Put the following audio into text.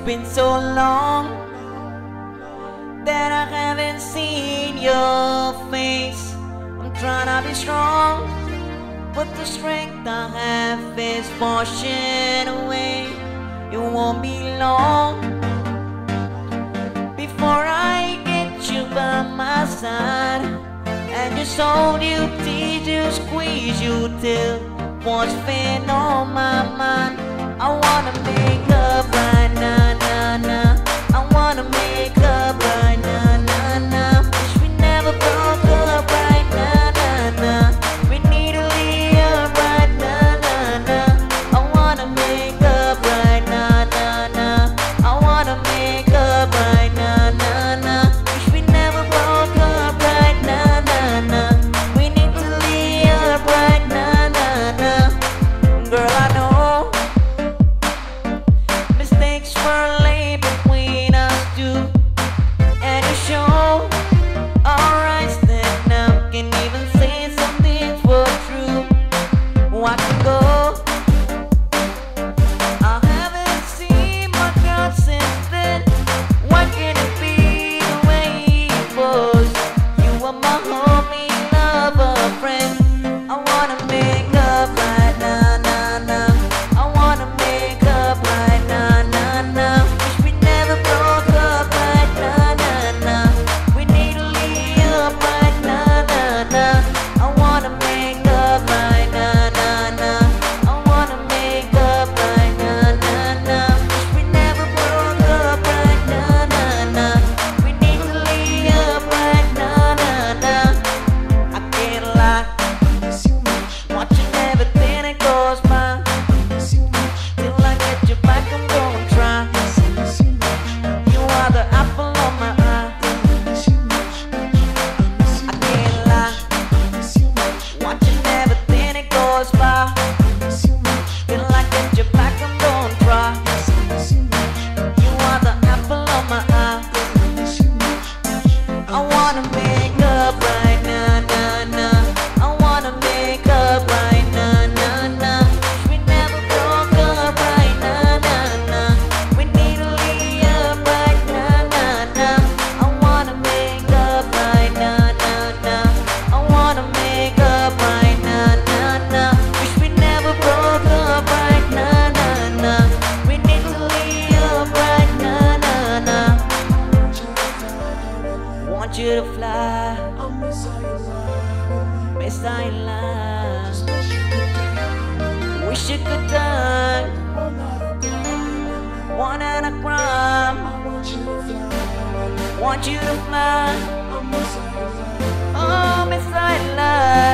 been so long that I haven't seen your face. I'm trying to be strong, but the strength I have is washing away. It won't be long before I get you by my side and just hold you, tease you, squeeze you till what's been on my mind. I wanna make up right now, now, now. I wanna make up right now, now, now. Wish we never broke up right now, now, now. We need to leave up right now, now, now. I wanna make up right now, now, now. I wanna make up right now, now, now. Wish we never broke up right now, now, now. We need to leave up right now, now, now. Girl, I know mistakes were laid between us two, and you show alright stand up, can even say some things were true. I can go, I haven't seen my girl since then. Why can't it be the way it was? You were my homie, lover, friend. I wanna make up right now, now, now. I wanna make up right now, now, now. Wish we never broke up right now, now, now. We need to leave up right now, now, now. I wanna make up right now, now, now. I wanna make up right now, now, now. Wish we never broke up right now, now, now. We need to leave up right now, now, now. I can't lie, watching everything that goes by. Till I get you back, I'm gonna try. You are the apple on my eye. I can't lie, watching everything that goes by. Till I get you back, I'm gonna try. You are the apple on my eye. I wanna make up right now, now, now. I wanna make up right now, now, now. We never broke up right now, now, now. We need to leave up right now, now, now. I wanna make up right now, now, now. I wanna make up right now, now, now. Wish we never broke up right now, now, now. We need to leave up right now, now, now. Want you to fly, miss I lie. Wish you could die, one at a crime. Want you to fly, oh miss I lie.